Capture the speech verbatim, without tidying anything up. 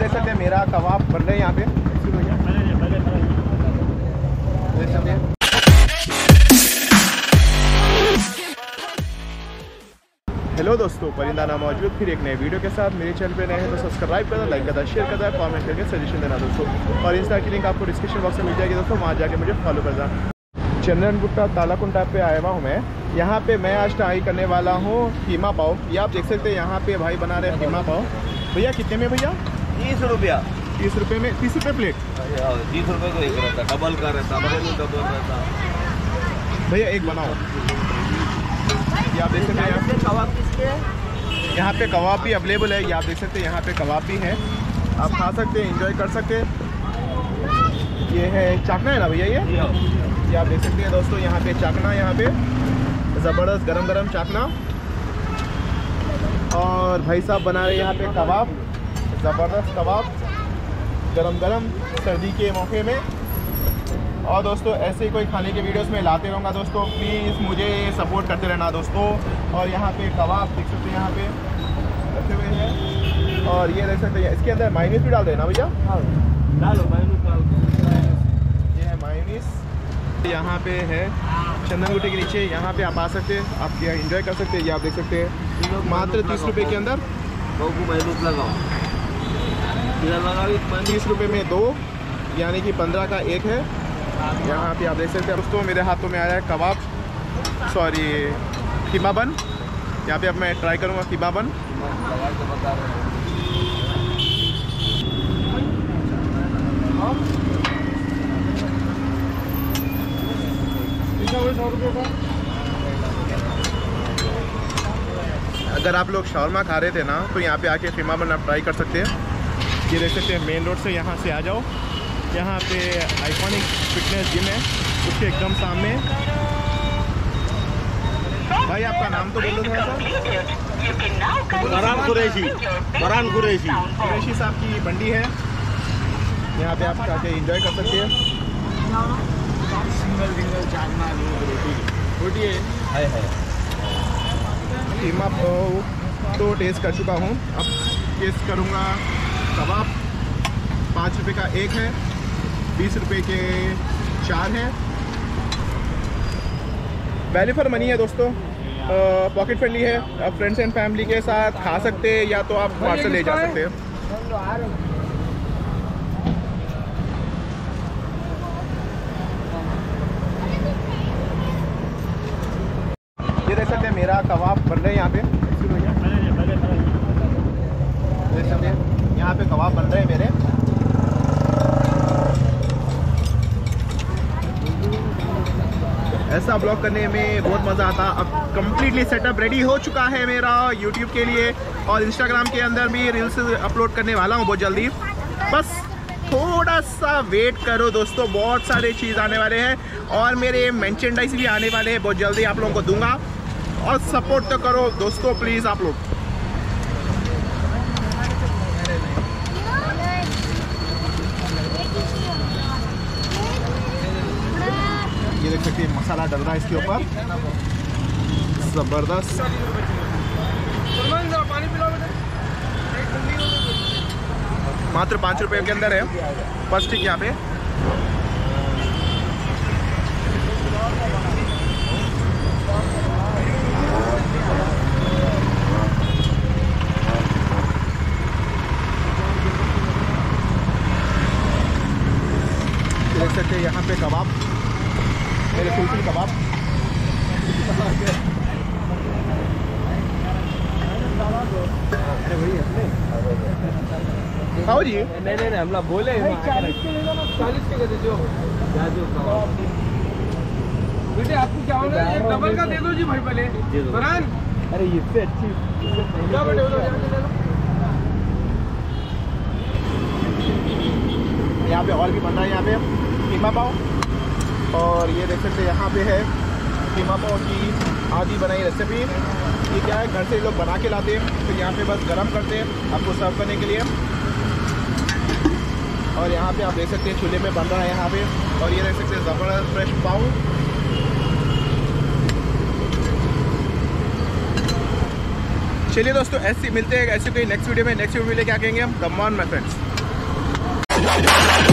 देख सकते हैं मेरा कबाब बन रहे हैं यहाँ पे। देख सकते हैं। हेलो दोस्तों, परिंदा नाम मौजूद फिर एक नए वीडियो के साथ। मेरे चैनल पे नए हैं तो सब्सक्राइब करना, लाइक करना, शेयर करना, कमेंट करके सजेशन देना दोस्तों। और इंस्टा की लिंक आपको डिस्क्रिप्शन बॉक्स में मिल जाएगी दोस्तों, वहाँ जाके मुझे फॉलो करना। चंदनगुट्टा तालाकुंटा पे आया हुआ हूँ मैं। यहाँ पे मैं आज ट्राई करने वाला हूँ कीमा पाव। ये आप देख सकते हैं यहाँ पे भाई बना रहे हैं कीमा पाव। भैया कितने में भैया? तीस रुपया। तीस रुपये में? तीस रुपये प्लेट? तीस रुपये को एक रहता, डबल का रहता, डबल रहता। भैया एक बनाओ। ये आप देख सकते हैं यहाँ पे कबाब किसके? यहाँ पे कबाब भी अवेलेबल है। ये आप देख सकते हैं यहाँ पे कबाब भी है, आप खा सकते हैं, एंजॉय कर सकते हैं। ये है चाकना है ना भैया? ये ये आप देख सकते हैं दोस्तों यहाँ पे चाकना, यहाँ पे ज़बरदस्त गरम गरम चाकना। और भाई साहब बना रहे हैं यहाँ पे कबाब, ज़बरदस्त कबाब गरम गरम सर्दी के मौके में। और दोस्तों ऐसे ही कोई खाने के वीडियोस में लाते रहूँगा दोस्तों, प्लीज़ मुझे सपोर्ट करते रहना दोस्तों। और यहाँ पे कबाब देख सकते हैं यहाँ पे रखे हुए हैं। और ये देख सकते हैं इसके अंदर मायोनीज भी डाल देना भैया। हाँ डालो मायोनीज डाल। ये है मायोनीज। यहाँ पे है चंदनगुट्टे के नीचे, यहाँ पे आप आ सकते हैं, आप यहाँ इंजॉय कर सकते हैं। ये आप देख सकते हैं मात्र तीस रुपये के अंदर मायोनीज लगाओ, तीस रुपये में दो, यानी कि पंद्रह का एक है। यहाँ पे आप देख सकते हैं दोस्तों मेरे हाथों में आया है कबाब, सॉरी कीमा बन। यहाँ पे अब मैं ट्राई करूँगा कीमा बन। अगर आप लोग शॉर्मा खा रहे थे ना तो यहाँ पे आके कीमा बन आप ट्राई कर सकते हैं। ये देख सकते हैं मेन रोड से यहाँ से आ जाओ, यहाँ पे आइकॉनिक फिटनेस जिम है, उसके एकदम सामने। भाई आपका नाम तो बोलो थोड़ा सा। फरहान कुरैशी। फरहान कुरैशी कुरैशी साहब की बंडी है, यहाँ पे आप आके एंजॉय कर सकते हैं। सिंगल सिंगल चाकना रोटी है है। कीमा पाव तो टेस्ट कर चुका हूँ, अब टेस्ट करूँगा कबाब। पाँच रुपये का एक है, बीस रुपये के चार हैं। वैल्यू फॉर मनी है दोस्तों, पॉकेट फ्रेंडली है। आप फ्रेंड्स एंड फैमिली के साथ खा सकते हैं, या तो आप पार्सल ले जा सकते हैं। ये देख सकते हैं मेरा कबाब बन रहे हैं यहाँ पे। देख सकते हैं यहाँ पे कबाब बन रहे हैं मेरे। ऐसा ब्लॉग करने में बहुत मज़ा आता। अब कम्प्लीटली सेटअप रेडी हो चुका है मेरा यूट्यूब के लिए, और इंस्टाग्राम के अंदर भी रील्स अपलोड करने वाला हूँ बहुत जल्दी। बस थोड़ा सा वेट करो दोस्तों, बहुत सारे चीज़ आने वाले हैं और मेरे मर्चेंडाइज भी आने वाले हैं बहुत जल्दी, आप लोगों को दूंगा। और सपोर्ट तो करो दोस्तों प्लीज़ आप लोग। ये देख सकते हैं मसाला डल रहा है इसके ऊपर, जबरदस्त। मात्र पाँच रुपए के अंदर है फर्स्ट स्टिक यहाँ पे। देख सकते हैं यहाँ पे कबाब, मेरे फुलफिल कबाब। खाओ जी। नहीं नहीं नहीं, हम लोग बोले चालीस के ले लो ना, चालीस के दे दो। बेटे आपको क्या होगा, एक डबल का दे दो जी भाई पहले फरहान। अरे इससे अच्छी क्या बेटे बोलो। यहाँ पे और भी बन रहा है यहाँ पे कीमा पाव। और ये देख सकते हैं यहाँ पे है कीमा पाव की आधी बनाई रेसिपी। ये क्या है, घर से लोग बना के लाते हैं, तो यहाँ पे बस गरम करते हैं आपको सर्व करने के लिए। और यहाँ पे आप देख सकते हैं चूल्हे में बन रहा है यहाँ पे। और ये देख सकते हैं ज़बरदस्त फ्रेश पाव। चलिए दोस्तों ऐसे मिलते हैं ऐसे कोई नेक्स्ट वीडियो में। नेक्स्ट वीडियो में क्या कहेंगे हम, कम ऑन माय फ्रेंड्स। है।